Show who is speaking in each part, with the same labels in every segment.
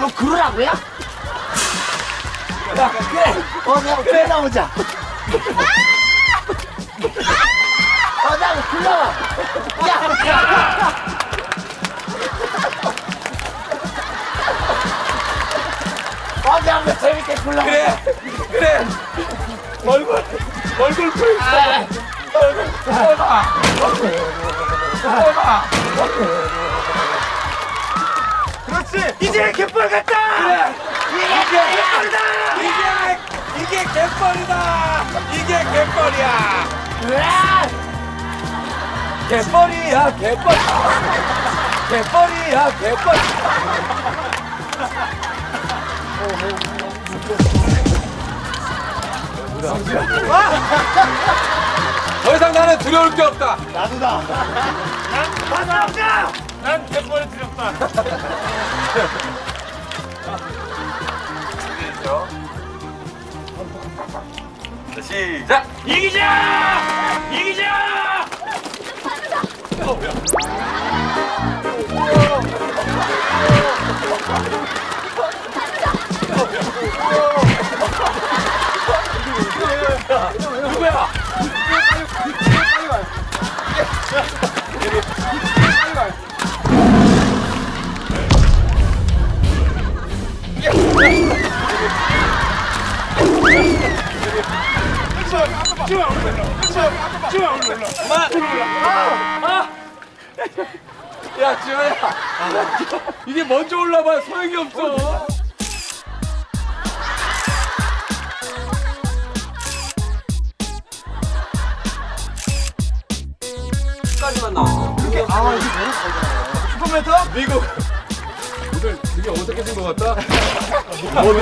Speaker 1: 너 그러라고요? 야, 그래. 내가 불러보자. 나 불러봐. 야. 내가 한번 재밌게 불러봐.
Speaker 2: 그래. 얼굴 보여줘. 해봐. 그렇지. 이제 갯벌 같다. 그래. 이게 갯벌이다. 이게 갯벌이다. 이게 갯벌이야. 갯벌이야, 갯벌. 갯벌이야, 갯벌. 더 이상 나는 두려울 게 없다.
Speaker 1: 나도다.
Speaker 2: 난 갯벌이 두렵다. 자, 시작. 이기자. 누구야? 야, 지호야. 이게 먼저 올라봐. 소용이 없어. 까지만 나왔어.
Speaker 1: 이게 이게
Speaker 2: 슈퍼메터? 미국. 오늘 되게 어색해진 것 같다. 뭐는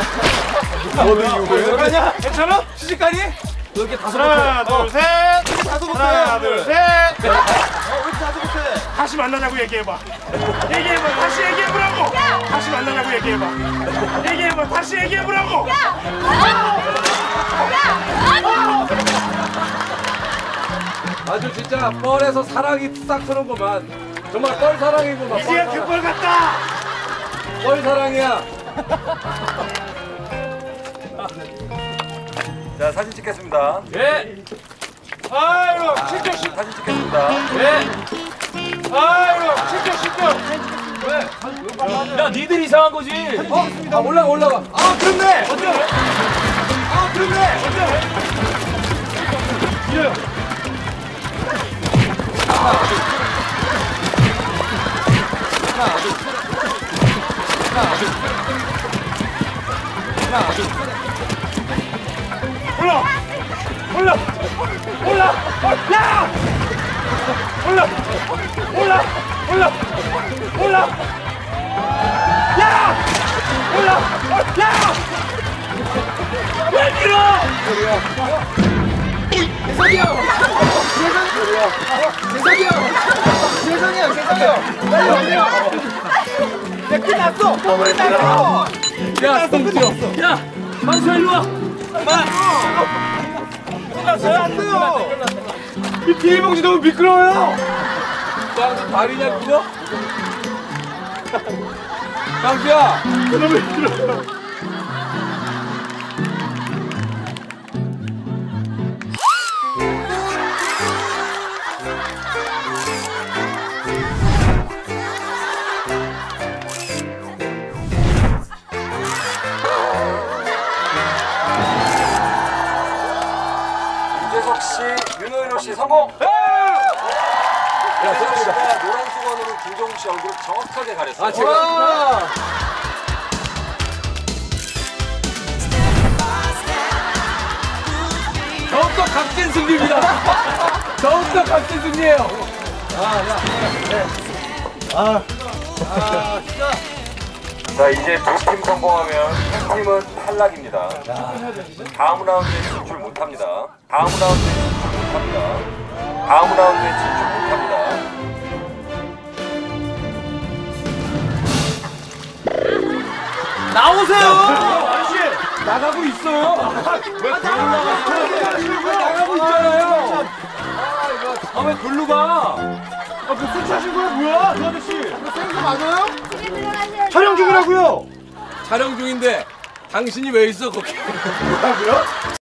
Speaker 2: 이유가? 아니야? 괜찮아? 시집가니? 너 이렇게
Speaker 3: 하나, 둘, 셋. 하나, 둘, 셋.
Speaker 2: 왜 이렇게 다섯 못해?
Speaker 3: 다시 만나자고 얘기해봐. 다시 얘기해보라고. 다시 만나자고 얘기해봐. 다시 얘기해보라고.
Speaker 2: 아주 진짜 뻘에서 사랑이 싹 트는구만. 정말 뻘 사랑이구만.
Speaker 3: 이제야 갯벌 같다.
Speaker 2: 뻘 사랑이야. 자, 사진 찍겠습니다. 예.
Speaker 3: 아이고, 신경.
Speaker 2: 사진 찍겠습니다.
Speaker 3: 예. 아이고, 신경.
Speaker 2: 왜?
Speaker 4: 야, 니들 이상한 거지.
Speaker 2: 올라가. 아, 그렇네.
Speaker 4: 왜 밀어?
Speaker 1: 재성이야. 야, 끝났어.
Speaker 2: 야, 성지요.
Speaker 4: 야, 만수야 일로 와.
Speaker 3: 끝났어요?
Speaker 2: 이 비닐봉지 너무 미끄러워요. 빵수 다리냐 그거? 빵수야. 너무 미끄러워. 유재석 씨, 윤호일호 씨 성공. 유재석 씨가 노란 수건으로 김종욱 씨 얼굴을 정확하게 가렸어요. 아, 제가? 더욱더 값진 승리입니다. 더욱더 값진 승리예요. 진짜. 자, 이제 두 팀 성공하면 한 팀은 탈락입니다. 다음 라운드에 진출 못합니다.
Speaker 4: 나오세요.
Speaker 2: 아저씨 나가고 있어요. 왜 나가고 있잖아요. 왜 글로 가?
Speaker 3: 술 취하신 거야? 뭐야? 그 아저씨.
Speaker 1: 생수 맞아요?
Speaker 5: 들어가셔야죠.
Speaker 3: 촬영 중이라고요.
Speaker 4: 촬영 중인데 당신이 왜 있어 거기?
Speaker 3: 뭐라고요?